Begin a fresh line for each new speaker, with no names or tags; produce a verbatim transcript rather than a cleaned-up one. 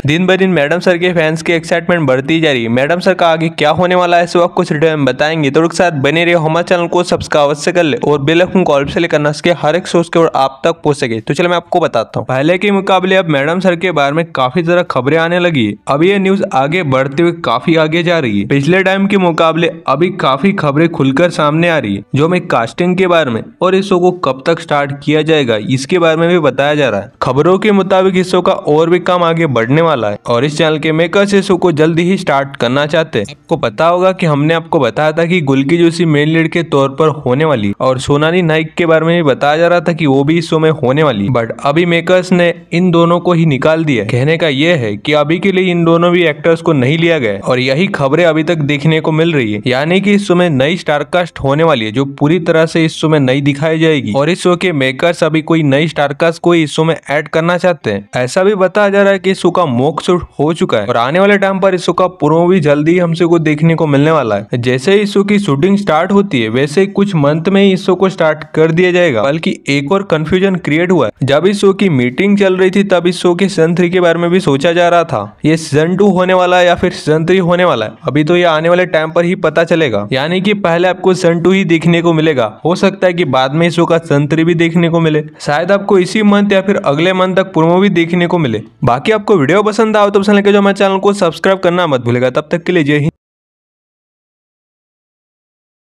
दिन ब दिन मैडम सर के फैंस की एक्साइटमेंट बढ़ती जा रही है। मैडम सर का आगे क्या होने वाला है, इस वक्त कुछ डिटेल में बताएंगे। तो उसके साथ बने रहिए, हमारे चैनल को सब्सक्राइब अवश्य कर ले और बेल आइकन को ऑल से करना सके, हर एक सोच के और आप तक पहुंच सके। तो चलो मैं आपको बताता हूँ। पहले के मुकाबले अब मैडम सर के बारे में काफी ज्यादा खबरें आने लगी है। अब ये न्यूज आगे बढ़ते हुए काफी आगे जा रही है। पिछले टाइम के मुकाबले अभी काफी खबरें खुलकर सामने आ रही है, जो हमें कास्टिंग के बारे में और इस शो को कब तक स्टार्ट किया जाएगा इसके बारे में भी बताया जा रहा है। खबरों के मुताबिक इस शो का और भी काम आगे बढ़ने वाला है और इस चैनल के मेकर्स इस शो को जल्दी ही स्टार्ट करना चाहते हैं। आपको पता होगा कि हमने आपको बताया था कि गुल्की जोशी मेन लीड के तौर पर होने वाली और सोनाली नाइक के बारे में भी बताया जा रहा था कि वो भी इस शो में होने वाली, बट अभी मेकर्स ने इन दोनों को ही निकाल दिया। कहने का यह है कि अभी के लिए इन दोनों भी एक्टर्स को नहीं लिया गया और यही खबरें अभी तक देखने को मिल रही है। यानी कि इस शो में नई स्टारकास्ट होने वाली है, जो पूरी तरह से इस शो में नई दिखाई जाएगी और इस शो के मेकर्स अभी कोई नई स्टारकास्ट को इस शो में ऐड करना चाहते हैं। ऐसा भी बताया जा रहा है कि इस शो का मॉक शूट हो चुका है और आने वाले टाइम पर इस शो का प्रोमो भी जल्दी हमसे को देखने को मिलने वाला है। जैसे ही इस शो की शूटिंग स्टार्ट होती है वैसे ही कुछ मंथ में ही इस शो को स्टार्ट कर दिया जाएगा। बल्कि एक और कंफ्यूजन क्रिएट हुआ है। जब इस शो की मीटिंग चल रही थी तब इस शो के सीजन थ्री के बारे में भी सोचा जा रहा था, ये सीजन टू होने वाला है या फिर सीजन थ्री होने वाला है। अभी तो ये आने वाले टाइम पर ही पता चलेगा। यानी कि पहले आपको सीजन टू ही देखने को मिलेगा, हो सकता है कि बाद में इस शो का सीजन थ्री भी देखने को मिले। शायद आपको इसी मंथ या फिर अगले मंथ तक प्रोमो भी देखने को मिले। बाकी आपको वीडियो पसंद आओ तो पसंद लगे जो हमारे चैनल को सब्सक्राइब करना मत भूलेगा। तब तक के लिए जय हिंद।